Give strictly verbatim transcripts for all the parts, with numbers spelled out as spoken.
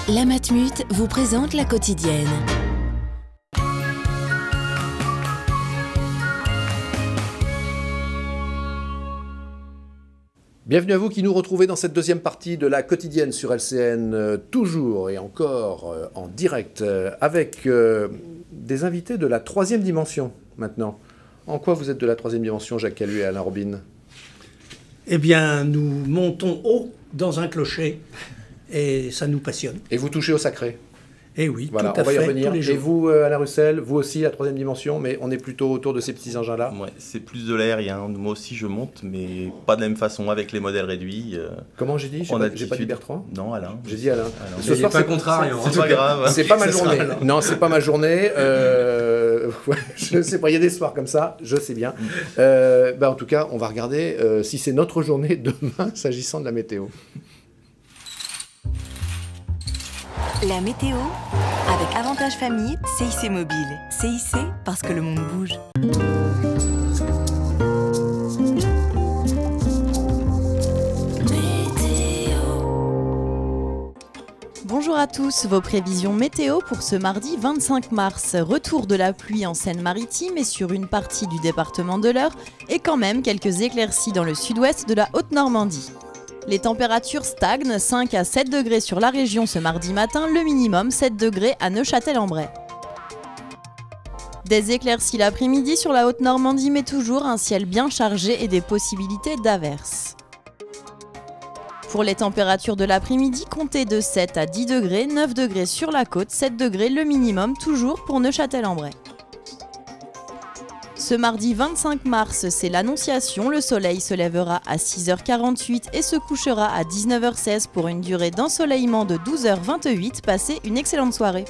La Matmut vous présente la quotidienne. Bienvenue à vous qui nous retrouvez dans cette deuxième partie de la quotidienne sur L C N, euh, toujours et encore euh, en direct, euh, avec euh, des invités de la troisième dimension maintenant. En quoi vous êtes de la troisième dimension, Jacques Calu et Alain Robin? Eh bien, nous montons haut dans un clocher et ça nous passionne. Et vous touchez au sacré? Eh oui, voilà, tout à on va y fait, revenir. tous les Et jours. vous, euh, Alain Russel, vous aussi, la troisième dimension, mais on est plutôt autour de ces petits engins-là? Ouais, c'est plus de l'aérien. Moi aussi, je monte, mais pas de la même façon avec les modèles réduits. Euh, Comment j'ai dit? J'ai en pas, altitude. j'ai pas dit Bertrand? Non, Alain. J'ai dit Alain. Alain. Ce soir, pas c'est contrariant, c'est- C'est pas grave. C'est pas ma Ce sera journée. Alain. Non, c'est pas ma journée. Euh, ouais, je sais pas, il y a des soirs comme ça, je sais bien. Euh, bah, en tout cas, on va regarder euh, si c'est notre journée demain, s'agissant de la météo. La météo avec Avantage Famille, C I C Mobile. C I C parce que le monde bouge. Bonjour à tous, vos prévisions météo pour ce mardi vingt-cinq mars. Retour de la pluie en Seine-Maritime et sur une partie du département de l'Eure et quand même quelques éclaircies dans le sud-ouest de la Haute-Normandie. Les températures stagnent, cinq à sept degrés sur la région ce mardi matin, le minimum sept degrés à Neufchâtel-en-Bray. Des éclaircies l'après-midi sur la Haute-Normandie, mais toujours un ciel bien chargé et des possibilités d'averses. Pour les températures de l'après-midi, comptez de sept à dix degrés, neuf degrés sur la côte, sept degrés le minimum, toujours pour Neufchâtel-en-Bray. Ce mardi vingt-cinq mars, c'est l'Annonciation. Le soleil se lèvera à six heures quarante-huit et se couchera à dix-neuf heures seize pour une durée d'ensoleillement de douze heures vingt-huit. Passez une excellente soirée.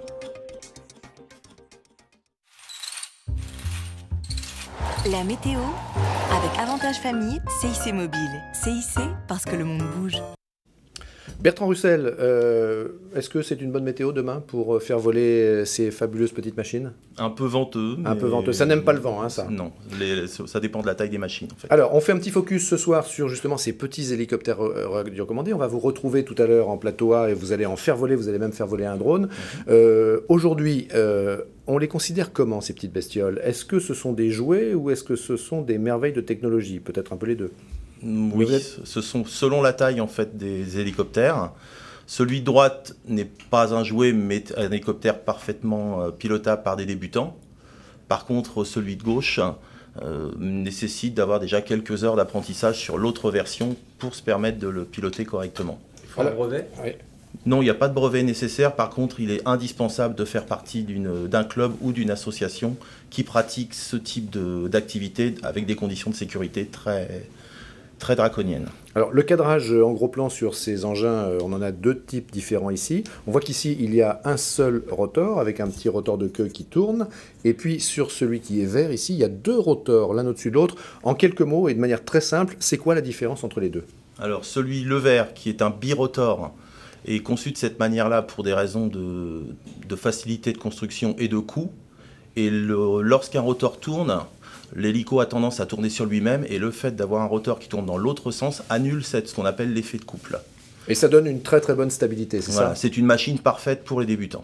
La météo avec Avantage Famille, C I C Mobile. C I C parce que le monde bouge. Bertrand Russel, euh, est-ce que c'est une bonne météo demain pour faire voler ces fabuleuses petites machines? Un peu venteux. Un mais- peu venteux. Ça n'aime pas le vent, hein, ça? Non, les- ça dépend de la taille des machines, en fait. Alors, on fait un petit focus ce soir sur justement ces petits hélicoptères euh, radiocommandés. On va vous retrouver tout à l'heure en plateau A et vous allez en faire voler, vous allez même faire voler un drone. Mm-hmm. Euh, Aujourd'hui, euh, on les considère comment, ces petites bestioles? Est-ce que ce sont des jouets ou est-ce que ce sont des merveilles de technologie? Peut-être un peu les deux. Oui, Vous êtes- ce sont selon la taille en fait des hélicoptères. Celui de droite n'est pas un jouet, mais un hélicoptère parfaitement euh, pilotable par des débutants. Par contre, celui de gauche euh, nécessite d'avoir déjà quelques heures d'apprentissage sur l'autre version pour se permettre de le piloter correctement. Il faut un brevet. Oui. Non, il n'y a pas de brevet nécessaire. Par contre, il est indispensable de faire partie d'une- d'un club ou d'une association qui pratique ce type de- d'activité avec des conditions de sécurité très, très draconiennes. Alors, le cadrage en gros plan sur ces engins, euh, on en a deux types différents ici. On voit qu'ici, il y a un seul rotor avec un petit rotor de queue qui tourne. Et puis, sur celui qui est vert ici, il y a deux rotors, l'un au-dessus de l'autre. En quelques mots et de manière très simple, c'est quoi la différence entre les deux? Alors, celui le vert, qui est un birotor, est conçu de cette manière-là pour des raisons de, de facilité de construction et de coût. Et le- lorsqu'un rotor tourne, l'hélico a tendance à tourner sur lui-même et le fait d'avoir un rotor qui tourne dans l'autre sens annule cette, ce qu'on appelle l'effet de couple. Et ça donne une très très bonne stabilité, c'est Voilà, ça? c'est une machine parfaite pour les débutants.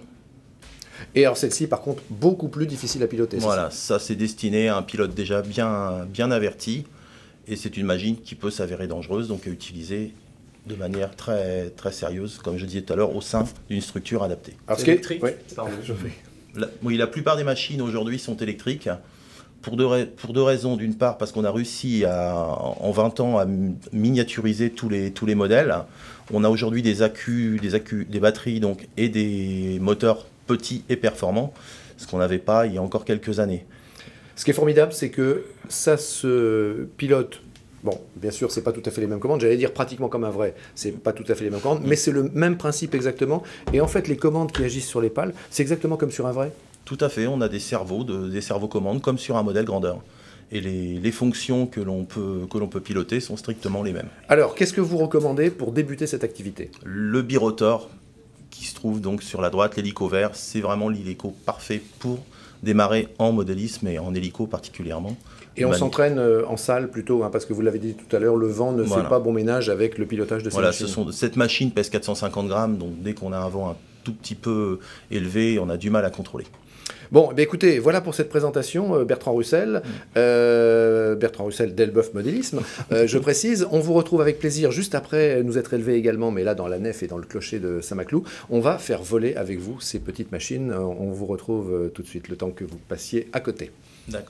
Et alors celle-ci, par contre, beaucoup plus difficile à piloter. c'est Voilà, ça c'est destiné à un pilote déjà bien, bien averti et c'est une machine qui peut s'avérer dangereuse, donc à utiliser de manière très, très sérieuse, comme je disais tout à l'heure, au sein d'une structure adaptée. ça Alors, ce C'est qui est- électrique. oui. Pardon. Je fais. La, oui, la plupart des machines aujourd'hui sont électriques pour deux, rai- pour deux raisons. D'une part, parce qu'on a réussi à, en vingt ans à m- miniaturiser tous les, tous les modèles. On a aujourd'hui des accus, des accus, des batteries donc, et des moteurs petits et performants, ce qu'on n'avait pas il y a encore quelques années. Ce qui est formidable, c'est que ça se pilote. Bon, bien sûr, c'est pas tout à fait les mêmes commandes. J'allais dire pratiquement comme un vrai. C'est pas tout à fait les mêmes commandes, mais c'est le même principe exactement. Et en fait, les commandes qui agissent sur les pales, c'est exactement comme sur un vrai. Tout à fait, on a des cerveaux, de- des cerveaux commandes comme sur un modèle grandeur. Et les, les fonctions que l'on peut, que l'on peut piloter sont strictement les mêmes. Alors, qu'est-ce que vous recommandez pour débuter cette activité? Le birotor, qui se trouve donc sur la droite, l'hélico vert, c'est vraiment l'hélico parfait pour démarrer en modélisme et en hélico particulièrement, Et on s'entraîne euh, en salle plutôt, hein, parce que vous l'avez dit tout à l'heure, le vent ne voilà. fait pas bon ménage avec le pilotage de cette voilà, machine. Ce sont, cette machine pèse quatre cent cinquante grammes, donc dès qu'on a un vent un tout petit peu élevé, on a du mal à contrôler. Bon, eh bien écoutez, voilà pour cette présentation, euh, Bertrand Russell, euh, Bertrand Russell d'Elbeuf Modélisme. Euh, je précise, on vous retrouve avec plaisir juste après nous être élevés également, mais là dans la nef et dans le clocher de Saint-Maclou. On va faire voler avec vous ces petites machines. On vous retrouve euh, tout de suite, le temps que vous passiez à côté. D'accord.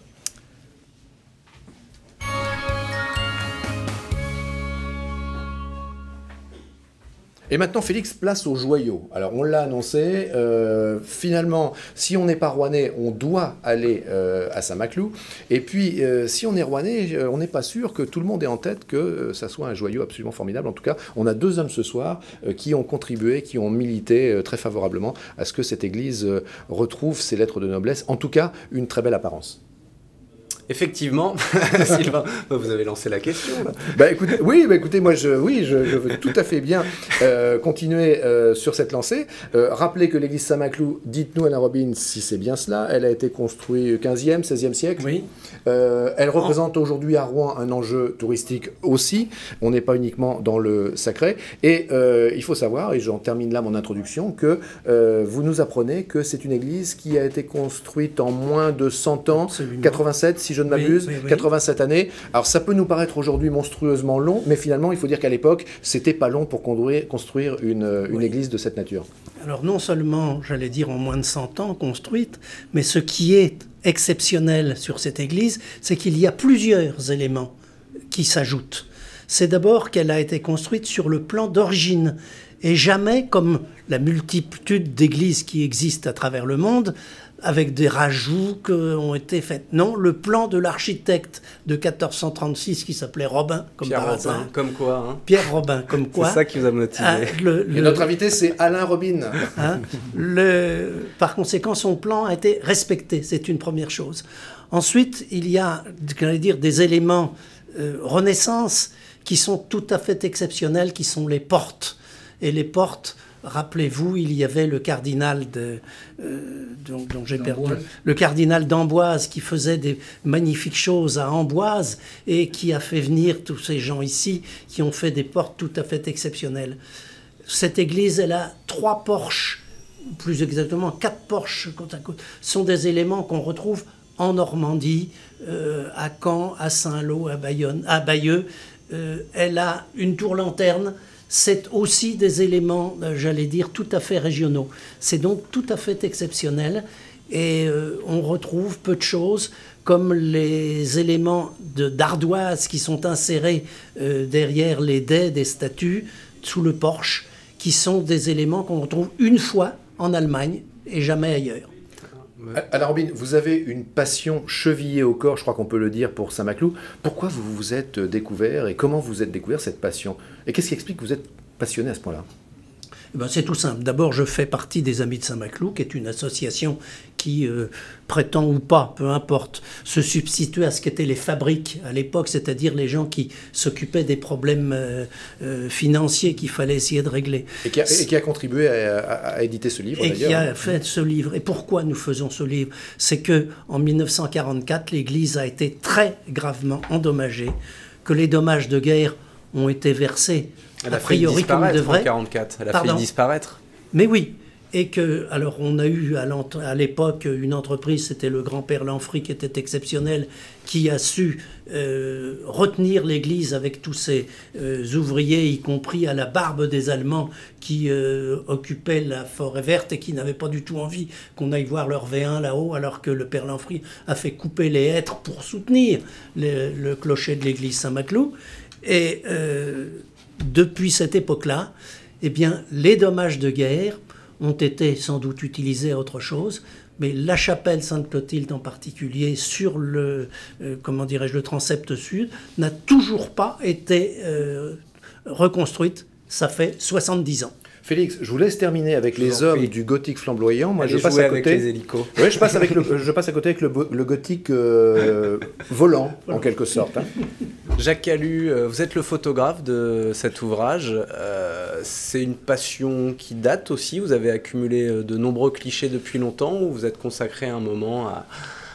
Et maintenant, Félix, place au joyau. Alors, on l'a annoncé, euh, finalement, si on n'est pas rouennais, on doit aller euh, à Saint-Maclou. Et puis, euh, si on est rouennais, euh, on n'est pas sûr que tout le monde ait en tête que euh, ça soit un joyau absolument formidable. En tout cas, on a deux hommes ce soir euh, qui ont contribué, qui ont milité euh, très favorablement à ce que cette église euh, retrouve ses lettres de noblesse. En tout cas, une très belle apparence. Effectivement, Sylvain, vous avez lancé la question. Là. Bah, écoutez, oui, bah, écoutez, moi, je, oui, je, je veux tout à fait bien euh, continuer euh, sur cette lancée. Euh, rappelez que l'église Saint-Maclou, dites-nous, Anna Robin, si c'est bien cela, elle a été construite au quinzième, seizième siècle. Oui. Euh, elle représente aujourd'hui à Rouen un enjeu touristique aussi. On n'est pas uniquement dans le sacré. Et euh, il faut savoir, et j'en termine là mon introduction, que euh, vous nous apprenez que c'est une église qui a été construite en moins de cent ans, absolument. quatre-vingt-sept, si je ne m'abuse, oui, oui, oui. quatre-vingt-sept années. Alors ça peut nous paraître aujourd'hui monstrueusement long, mais finalement il faut dire qu'à l'époque c'était pas long pour construire une, une oui. église de cette nature. Alors non seulement, j'allais dire en moins de cent ans construite, mais ce qui est exceptionnel sur cette église, c'est qu'il y a plusieurs éléments qui s'ajoutent. C'est d'abord qu'elle a été construite sur le plan d'origine, et jamais, comme la multitude d'églises qui existent à travers le monde, avec des rajouts qui ont été faits. Non, le plan de l'architecte de quatorze cent trente-six, qui s'appelait Robin, comme Pierre par Robin, hasard. comme quoi. Hein. Pierre Robin, comme quoi. C'est ça qui vous a motivé. Hein, le, le, Et notre invité, c'est Alain Robin. Hein, le, par conséquent, son plan a été respecté, c'est une première chose. Ensuite, il y a, j'allais dire, des éléments euh, Renaissance qui sont tout à fait exceptionnels, qui sont les portes. Et les portes... Rappelez-vous, il y avait le cardinal de, euh, dont, dont j'ai perdu, le cardinal d'Amboise qui faisait des magnifiques choses à Amboise et qui a fait venir tous ces gens ici qui ont fait des portes tout à fait exceptionnelles. Cette église, elle a trois porches, plus exactement quatre porches côte à côte. Ce sont des éléments qu'on retrouve en Normandie, euh, à Caen, à Saint-Lô, à Bayonne, à Bayeux. Euh, elle a une tour-lanterne. C'est aussi des éléments, j'allais dire, tout à fait régionaux. C'est donc tout à fait exceptionnel et euh, on retrouve peu de choses comme les éléments de, d'ardoise qui sont insérés euh, derrière les dais des statues, sous le porche, qui sont des éléments qu'on retrouve une fois en Allemagne et jamais ailleurs. Alors Robin, vous avez une passion chevillée au corps, je crois qu'on peut le dire, pour Saint-Maclou. Pourquoi vous vous êtes découvert et comment vous êtes découvert cette passion? Et qu'est-ce qui explique que vous êtes passionné à ce point-là? Eh ben, c'est tout simple. D'abord, je fais partie des Amis de Saint-Maclou, qui est une association qui euh, prétend ou pas, peu importe, se substituer à ce qu'étaient les fabriques à l'époque, c'est-à-dire les gens qui s'occupaient des problèmes euh, euh, financiers qu'il fallait essayer de régler. Et qui a, et qui a contribué à, à, à éditer ce livre, et d'ailleurs. Et qui a fait ce livre. Et pourquoi nous faisons ce livre? C'est qu'en mille neuf cent quarante-quatre, l'Église a été très gravement endommagée, que les dommages de guerre ont été versés Elle a a failli priori comme disparaître devrait. en quarante-quatre. Elle a Pardon. failli disparaître. Mais oui, et que, alors on a eu à, à l'époque une entreprise, c'était le grand-père Lanfry qui était exceptionnel, qui a su euh, retenir l'Église avec tous ses euh, ouvriers, y compris à la barbe des Allemands qui euh, occupaient la forêt verte et qui n'avaient pas du tout envie qu'on aille voir leur V un là-haut, alors que le père Lanfry a fait couper les hêtres pour soutenir le, le clocher de l'église Saint-Maclou. Et euh, depuis cette époque-là, eh bien, les dommages de guerre ont été sans doute utilisés à autre chose, mais la chapelle Sainte-Clotilde en particulier, sur le, euh, comment dirais-je, le transept sud, n'a toujours pas été euh, reconstruite. Ça fait soixante-dix ans. Félix, je vous laisse terminer avec les hommes prie. du gothique flamboyant. Moi, Allez je passe à côté. Avec les hélicos. Oui, je passe avec le, je passe à côté avec le, le gothique euh, volant, en quelque sorte. Hein. Jacques Calu, vous êtes le photographe de cet ouvrage. Euh, c'est une passion qui date aussi. Vous avez accumulé de nombreux clichés depuis longtemps ou vous êtes consacré un moment à,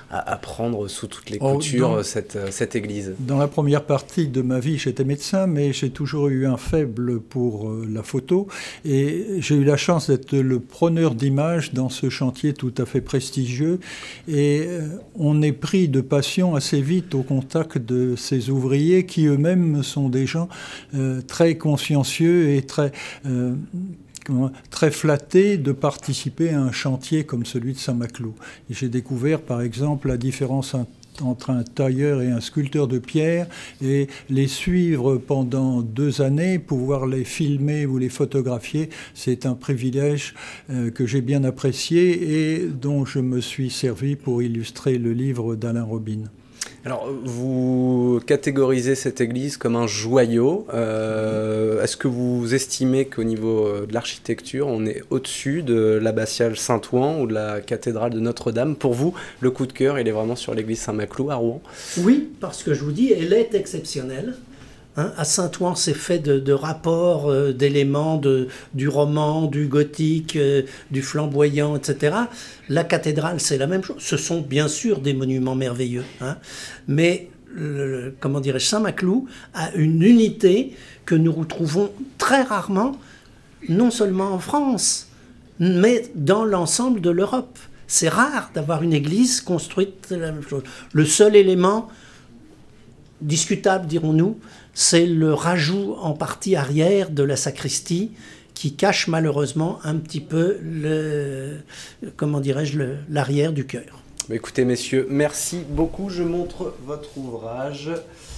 à, à prendre sous toutes les Oh, coutures dans- cette, cette église? Dans la première partie de ma vie, j'étais médecin, mais j'ai toujours eu un faible pour euh, la photo. Et j'ai eu la chance d'être le preneur d'images dans ce chantier tout à fait prestigieux. Et euh, on est pris de passion assez vite au contact de ces ouvriers qui eux-mêmes sont des gens euh, très consciencieux et très... euh, comment- très flatté de participer à un chantier comme celui de Saint-Maclou. Et j'ai découvert par exemple la différence in- entre un tailleur et un sculpteur de pierre, et les suivre pendant deux années, pouvoir les filmer ou les photographier, c'est un privilège euh, que j'ai bien apprécié et dont je me suis servi pour illustrer le livre d'Alain Robin. Alors, vous catégorisez cette église comme un joyau. Euh, Est-ce que vous estimez qu'au niveau euh, de l'architecture, on est au-dessus de l'abbatiale Saint-Ouen ou de la cathédrale de Notre-Dame? Pour vous, le coup de cœur, il est vraiment sur l'église Saint-Maclou à Rouen? Oui, parce que je vous dis, elle est exceptionnelle. Hein, à Saint-Ouen, c'est fait de, de rapports, euh, d'éléments de, du roman, du gothique, euh, du flamboyant, et cetera. La cathédrale, c'est la même chose. Ce sont bien sûr des monuments merveilleux. Hein, mais, le, comment dirais-je, Saint-Maclou a une unité que nous retrouvons très rarement, non seulement en France, mais dans l'ensemble de l'Europe. C'est rare d'avoir une église construite de la même chose. Le seul élément discutable, dirons-nous, c'est le rajout en partie arrière de la sacristie qui cache malheureusement un petit peu le, comment dirais-je, le- l'arrière du chœur. Bah, écoutez, messieurs, merci beaucoup. Je montre votre ouvrage,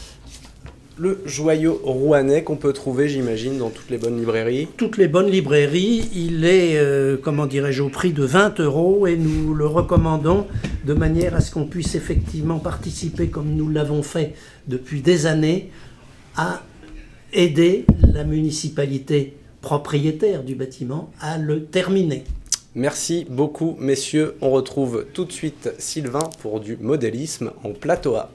Le joyau rouennais, qu'on peut trouver, j'imagine, dans toutes les bonnes librairies. Toutes les bonnes librairies, il est, euh, comment dirais-je, au prix de vingt euros et nous le recommandons de manière à ce qu'on puisse effectivement participer, comme nous l'avons fait depuis des années, à aider la municipalité propriétaire du bâtiment à le terminer. Merci beaucoup, messieurs. On retrouve tout de suite Sylvain pour du modélisme en plateau A.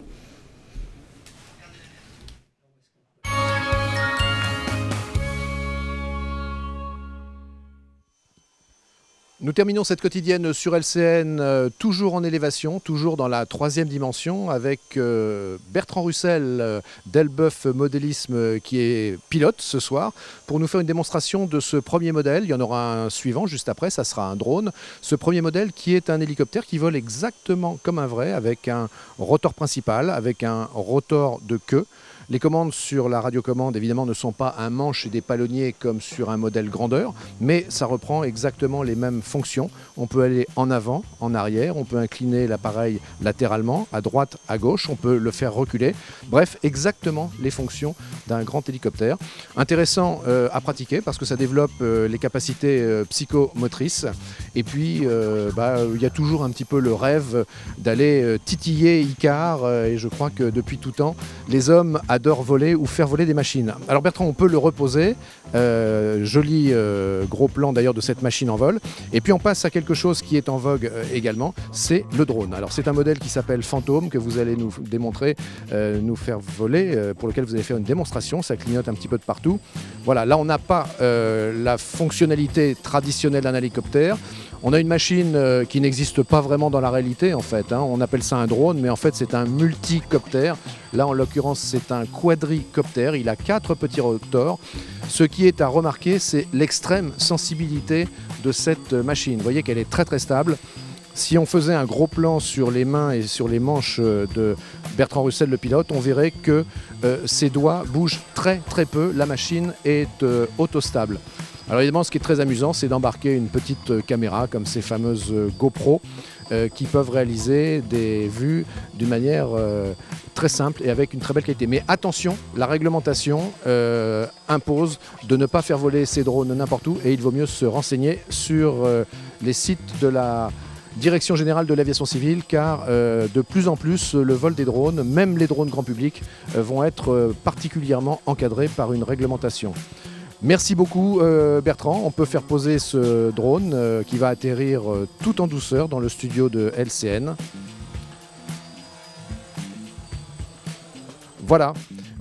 Nous terminons cette quotidienne sur L C N, euh, toujours en élévation, toujours dans la troisième dimension, avec euh, Bertrand Russell euh, d'Elbeuf Modélisme, euh, qui est pilote ce soir, pour nous faire une démonstration de ce premier modèle. Il y en aura un suivant juste après, ça sera un drone. Ce premier modèle qui est un hélicoptère qui vole exactement comme un vrai, avec un rotor principal, avec un rotor de queue. Les commandes sur la radiocommande, évidemment, ne sont pas un manche et des palonniers comme sur un modèle grandeur, mais ça reprend exactement les mêmes fonctions. On peut aller en avant, en arrière, on peut incliner l'appareil latéralement, à droite, à gauche, on peut le faire reculer. Bref, exactement les fonctions d'un grand hélicoptère. Intéressant euh, à pratiquer parce que ça développe euh, les capacités euh, psychomotrices. Et puis, euh, bah, il y a toujours un petit peu le rêve d'aller euh, titiller Icare. Euh, et je crois que depuis tout temps, les hommes adore voler ou faire voler des machines. Alors Bertrand, on peut le reposer, euh, joli euh, gros plan d'ailleurs de cette machine en vol, et puis on passe à quelque chose qui est en vogue euh, également, c'est le drone. Alors c'est un modèle qui s'appelle Fantôme, que vous allez nous démontrer, euh, nous faire voler, euh, pour lequel vous allez faire une démonstration, ça clignote un petit peu de partout. Voilà, là on n'a pas euh, la fonctionnalité traditionnelle d'un hélicoptère. On a une machine euh, qui n'existe pas vraiment dans la réalité en fait, hein. On appelle ça un drone, mais en fait c'est un multicoptère. Là en l'occurrence c'est un quadricoptère, il a quatre petits rotors. Ce qui est à remarquer, c'est l'extrême sensibilité de cette machine. Vous voyez qu'elle est très très stable. Si on faisait un gros plan sur les mains et sur les manches de Bertrand Russell, le pilote, on verrait que euh, ses doigts bougent très très peu. La machine est euh, autostable. Alors évidemment, ce qui est très amusant, c'est d'embarquer une petite caméra comme ces fameuses GoPro euh, qui peuvent réaliser des vues d'une manière euh, très simple et avec une très belle qualité. Mais attention, la réglementation euh, impose de ne pas faire voler ces drones n'importe où et il vaut mieux se renseigner sur euh, les sites de la Direction générale de l'aviation civile, car euh, de plus en plus le vol des drones, même les drones grand public, euh, vont être euh, particulièrement encadrés par une réglementation. Merci beaucoup euh, Bertrand, on peut faire poser ce drone euh, qui va atterrir euh, tout en douceur dans le studio de L C N. Voilà.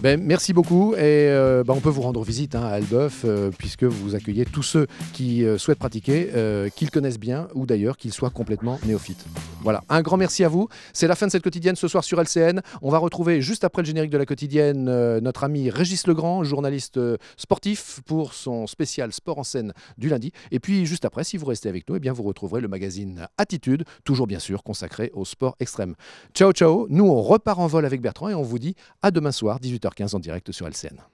Ben, merci beaucoup et euh, ben, on peut vous rendre visite hein, à Elbeuf euh, puisque vous accueillez tous ceux qui euh, souhaitent pratiquer, euh, qu'ils connaissent bien ou d'ailleurs qu'ils soient complètement néophytes. Voilà, un grand merci à vous. C'est la fin de cette quotidienne ce soir sur L C N. On va retrouver juste après le générique de la quotidienne euh, notre ami Régis Legrand, journaliste euh, sportif pour son spécial Sport en scène du lundi. Et puis juste après, si vous restez avec nous, eh bien, vous retrouverez le magazine Attitude, toujours bien sûr consacré au sport extrême. Ciao ciao, nous on repart en vol avec Bertrand et on vous dit à demain soir, dix-huit heures quinze en direct sur L C N.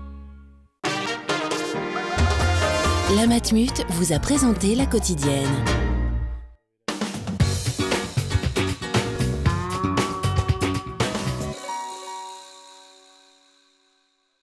La Matmut vous a présenté la quotidienne.